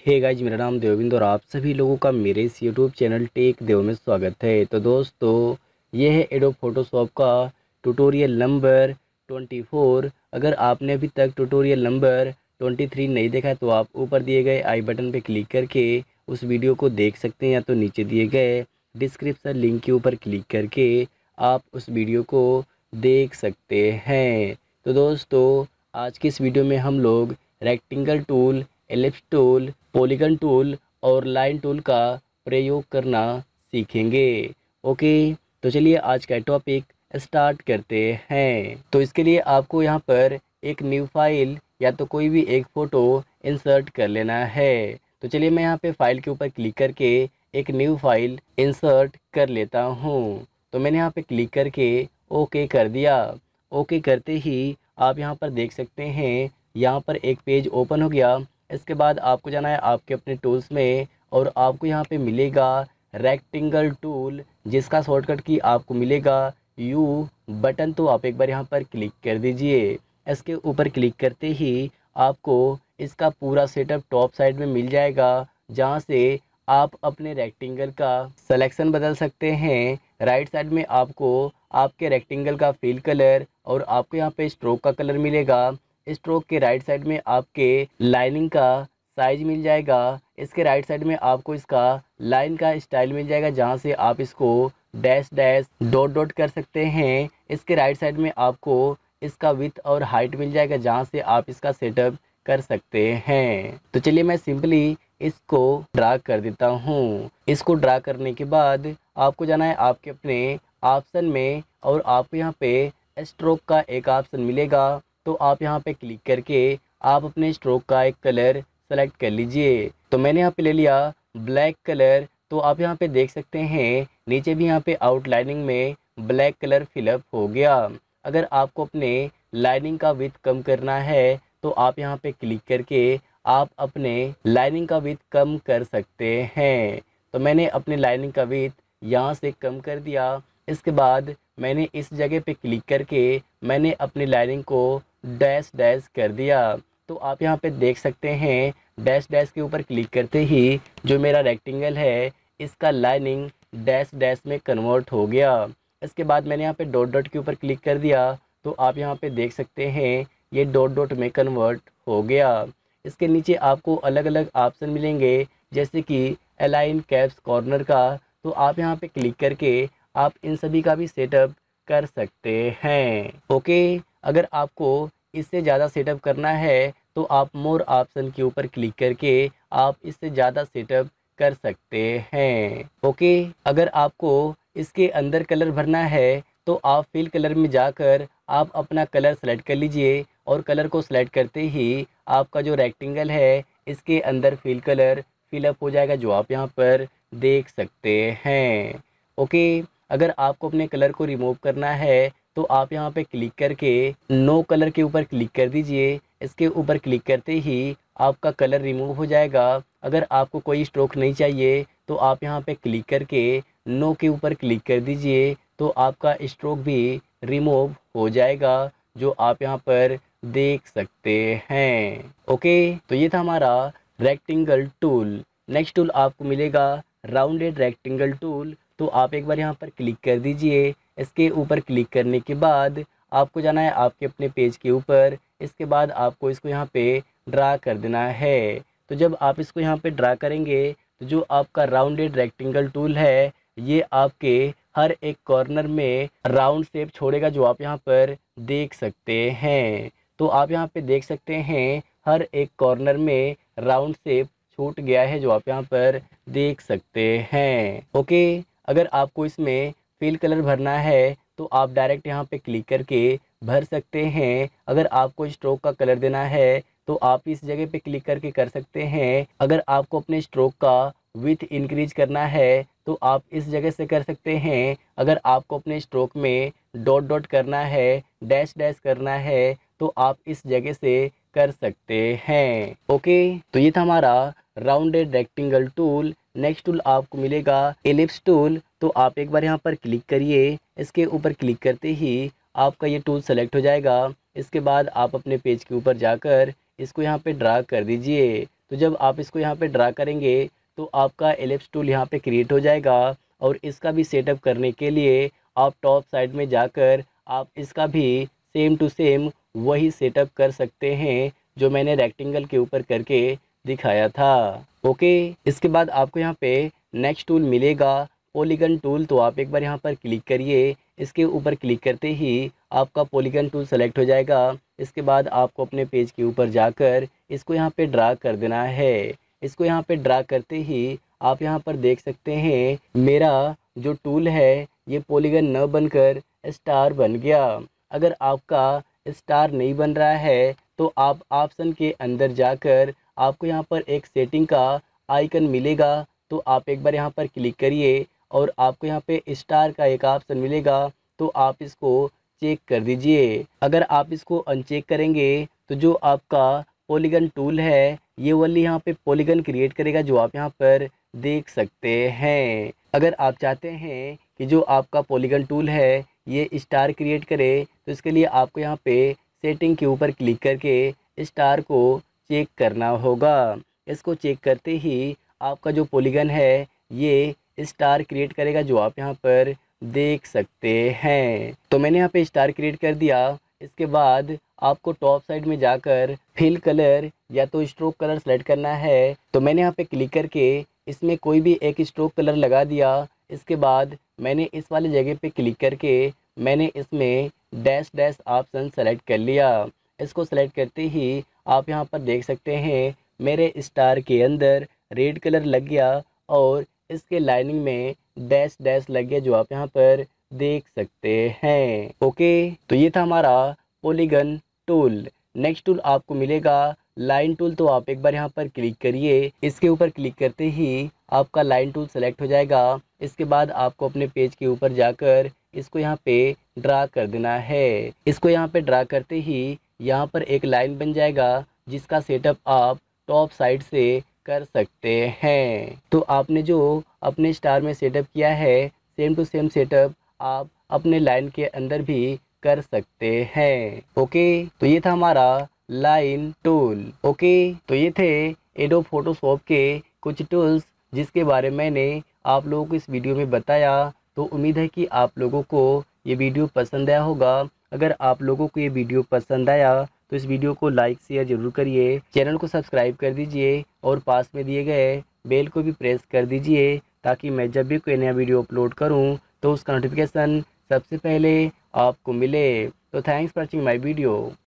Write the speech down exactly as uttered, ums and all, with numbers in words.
Hey guys, मेरा नाम देवबिंद और आप सभी लोगों का मेरे इस यूट्यूब चैनल टेक देव में स्वागत है। तो दोस्तों, ये है एडोब फोटोशॉप का ट्यूटोरियल नंबर चौबीस। अगर आपने अभी तक ट्यूटोरियल नंबर तेईस नहीं देखा है तो आप ऊपर दिए गए आई बटन पर क्लिक करके उस वीडियो को देख सकते हैं, या तो नीचे दिए गए डिस्क्रिप्शन लिंक के ऊपर क्लिक करके आप उस वीडियो को देख सकते हैं। तो दोस्तों, आज की इस वीडियो में हम लोग rectangle tool, ellipse tool, polygon tool और लाइन टूल का प्रयोग करना सीखेंगे। ओके, तो चलिए आज का टॉपिक स्टार्ट करते हैं। तो इसके लिए आपको यहाँ पर एक न्यू फाइल या तो कोई भी एक फ़ोटो इंसर्ट कर लेना है। तो चलिए मैं यहाँ पे फाइल के ऊपर क्लिक करके एक न्यू फाइल इंसर्ट कर लेता हूँ। तो मैंने यहाँ पे क्लिक करके ओके कर दिया। ओके करते ही आप यहाँ पर देख सकते हैं, यहाँ पर एक पेज ओपन हो गया। इसके बाद आपको जाना है आपके अपने टूल्स में और आपको यहाँ पे मिलेगा रेक्टेंगल टूल, जिसका शॉर्टकट की आपको मिलेगा यू बटन। तो आप एक बार यहाँ पर क्लिक कर दीजिए। इसके ऊपर क्लिक करते ही आपको इसका पूरा सेटअप टॉप साइड में मिल जाएगा, जहाँ से आप अपने रेक्टेंगल का सिलेक्शन बदल सकते हैं। राइट साइड में आपको आपके रेक्टेंगल का फिल कलर और आपको यहाँ पे स्ट्रोक का कलर मिलेगा। स्ट्रोक के राइट साइड में आपके लाइनिंग का साइज मिल जाएगा। इसके राइट साइड में आपको इसका लाइन का स्टाइल मिल जाएगा, जहाँ से आप इसको डैश डैश डॉट डॉट कर सकते हैं। इसके राइट साइड में आपको इसका विड्थ और हाइट मिल जाएगा, जहाँ से आप इसका सेटअप कर सकते हैं। तो चलिए मैं सिंपली इसको ड्रा कर देता हूँ। इसको ड्रा करने के बाद आपको जाना है आपके अपने ऑप्शन में और आपको यहाँ पे स्ट्रोक का एक ऑप्शन मिलेगा। तो आप यहाँ पे क्लिक करके आप अपने स्ट्रोक का एक कलर सेलेक्ट कर लीजिए। तो मैंने यहाँ पे ले लिया ब्लैक कलर। तो आप यहाँ पे देख सकते हैं नीचे भी यहाँ पे आउटलाइनिंग में ब्लैक कलर फिलअप हो गया। अगर आपको अपने लाइनिंग का विड्थ कम करना है तो आप यहाँ पे क्लिक करके आप अपने लाइनिंग का विड्थ कम कर सकते हैं। तो मैंने अपने लाइनिंग का विड्थ यहाँ से कम कर दिया। इसके बाद मैंने इस जगह पे क्लिक करके मैंने अपनी लाइनिंग को डैश डैश कर दिया। तो आप यहाँ पे देख सकते हैं डैश डैश के ऊपर क्लिक करते ही जो मेरा रेक्टेंगल है इसका लाइनिंग डैश डैश में कन्वर्ट हो गया। इसके बाद मैंने यहाँ पे डॉट डॉट के ऊपर क्लिक कर दिया। तो आप यहाँ पे देख सकते हैं ये डॉट डॉट में कन्वर्ट हो गया। इसके नीचे आपको अलग अलग ऑप्शन मिलेंगे, जैसे कि अलाइन कैप्स कॉर्नर का। तो आप यहाँ पे क्लिक करके आप इन सभी का भी सेटअप कर सकते हैं। ओके, अगर आपको इससे ज़्यादा सेटअप करना है तो आप मोर ऑप्शन के ऊपर क्लिक करके आप इससे ज़्यादा सेटअप कर सकते हैं। ओके, अगर आपको इसके अंदर कलर भरना है तो आप फिल कलर में जाकर आप अपना कलर सेलेक्ट कर लीजिए और कलर को सेलेक्ट करते ही आपका जो रेक्टेंगल है इसके अंदर फिल कलर फिलअप हो जाएगा, जो आप यहाँ पर देख सकते हैं। ओके, अगर आपको अपने कलर को रिमूव करना है तो आप यहाँ पे क्लिक करके नो कलर के ऊपर क्लिक कर दीजिए। इसके ऊपर क्लिक करते ही आपका कलर रिमूव हो जाएगा। अगर आपको कोई स्ट्रोक नहीं चाहिए तो आप यहाँ पे क्लिक करके नो के ऊपर क्लिक कर दीजिए, तो आपका स्ट्रोक भी रिमूव हो जाएगा, जो आप यहाँ पर देख सकते हैं। ओके, तो ये था हमारा रेक्टेंगल टूल। नेक्स्ट टूल आपको मिलेगा राउंडेड रेक्टेंगल टूल। तो आप एक बार यहाँ पर क्लिक कर दीजिए। इसके ऊपर क्लिक करने के बाद आपको जाना है आपके अपने पेज के ऊपर। इसके बाद आपको इसको यहाँ पे ड्रा कर देना है। तो जब आप इसको यहाँ पे ड्रा करेंगे तो जो आपका राउंडेड रेक्टेंगल टूल है ये आपके हर एक कॉर्नर में राउंड शेप छोड़ेगा, जो आप यहाँ पर देख सकते हैं। तो आप यहाँ पे देख सकते हैं हर एक कॉर्नर में राउंड शेप छूट गया है, जो आप यहाँ पर देख सकते हैं। ओके, अगर आपको इसमें फिल कलर भरना है तो आप डायरेक्ट यहाँ पे क्लिक करके भर सकते हैं। अगर आपको स्ट्रोक का कलर देना है तो आप इस जगह पे क्लिक करके कर सकते हैं। अगर आपको अपने स्ट्रोक का विड्थ इंक्रीज करना है तो आप इस जगह से कर सकते हैं। अगर आपको अपने स्ट्रोक में डॉट डॉट करना है, डैश डैश करना है, तो आप इस जगह से कर सकते हैं। ओके, तो ये था हमारा rounded rectangle tool. Next tool आपको मिलेगा एलिप्स टूल। तो आप एक बार यहाँ पर क्लिक करिए। इसके ऊपर क्लिक करते ही आपका ये टूल सेलेक्ट हो जाएगा। इसके बाद आप अपने पेज के ऊपर जाकर इसको यहाँ पे ड्रा कर दीजिए। तो जब आप इसको यहाँ पे ड्रा करेंगे तो आपका एलिप्स टूल यहाँ पे क्रिएट हो जाएगा। और इसका भी सेटअप करने के लिए आप टॉप साइड में जाकर आप इसका भी सेम टू सेम वही सेटअप कर सकते हैं जो मैंने रेक्टेंगल के ऊपर करके दिखाया था। ओके, इसके बाद आपको यहाँ पे नेक्स्ट टूल मिलेगा पॉलीगन टूल। तो आप एक बार यहाँ पर क्लिक करिए। इसके ऊपर क्लिक करते ही आपका पॉलीगन टूल सेलेक्ट हो जाएगा। इसके बाद आपको अपने पेज के ऊपर जाकर इसको यहाँ पे ड्रा कर देना है। इसको यहाँ पे ड्रा करते ही आप यहाँ पर देख सकते हैं मेरा जो टूल है ये पॉलीगन न बनकर स्टार बन गया। अगर आपका स्टार नहीं बन रहा है तो आप ऑप्शन के अंदर जाकर आपको यहाँ पर एक सेटिंग का आइकन मिलेगा। तो आप एक बार यहाँ पर क्लिक करिए और आपको यहाँ पे स्टार का एक ऑप्शन मिलेगा। तो आप इसको चेक कर दीजिए। अगर आप इसको अनचेक करेंगे तो जो आपका पॉलीगन टूल है ये वाली यहाँ पे पॉलीगन क्रिएट करेगा जो आप यहाँ पर देख सकते हैं। अगर आप चाहते हैं कि जो आपका पॉलीगन टूल है ये स्टार क्रिएट करे तो इसके लिए आपको यहाँ पे सेटिंग के ऊपर क्लिक करके स्टार को चेक करना होगा। इसको चेक करते ही आपका जो पॉलीगन है ये स्टार क्रिएट करेगा जो आप यहाँ पर देख सकते हैं। तो मैंने यहाँ पे स्टार क्रिएट कर दिया। इसके बाद आपको टॉप साइड में जाकर फिल कलर या तो स्ट्रोक कलर सेलेक्ट करना है। तो मैंने यहाँ पे क्लिक करके इसमें कोई भी एक स्ट्रोक कलर लगा दिया। इसके बाद मैंने इस वाले जगह पे क्लिक करके मैंने इसमें डैश डैश ऑप्शन सेलेक्ट कर लिया। इसको सेलेक्ट करते ही आप यहाँ पर देख सकते हैं मेरे स्टार के अंदर रेड कलर लग गया और इसके लाइनिंग में डैश डैश लग गया जो आप यहाँ पर देख सकते हैं। ओके, तो ये था हमारा पॉलीगन टूल। नेक्स्ट टूल आपको मिलेगा लाइन टूल। तो आप एक बार यहाँ पर क्लिक करिए। इसके ऊपर क्लिक करते ही आपका लाइन टूल सेलेक्ट हो जाएगा। इसके बाद आपको अपने पेज के ऊपर जाकर इसको यहाँ पे ड्रा कर देना है। इसको यहाँ पे ड्रा करते ही यहाँ पर एक लाइन बन जाएगा जिसका सेटअप आप टॉप साइड से कर सकते हैं। तो आपने जो अपने स्टार में सेटअप किया है सेम टू सेम सेटअप आप अपने लाइन के अंदर भी कर सकते हैं। ओके, तो ये था हमारा लाइन टूल। ओके, तो ये थे एडोब फोटोशॉप के कुछ टूल्स जिसके बारे में मैंने आप लोगों को इस वीडियो में बताया। तो उम्मीद है कि आप लोगों को ये वीडियो पसंद आया होगा। अगर आप लोगों को ये वीडियो पसंद आया तो इस वीडियो को लाइक शेयर ज़रूर करिए, चैनल को सब्सक्राइब कर दीजिए और पास में दिए गए बेल को भी प्रेस कर दीजिए ताकि मैं जब भी कोई नया वीडियो अपलोड करूं तो उसका नोटिफिकेशन सबसे पहले आपको मिले। तो thanks for watching my video.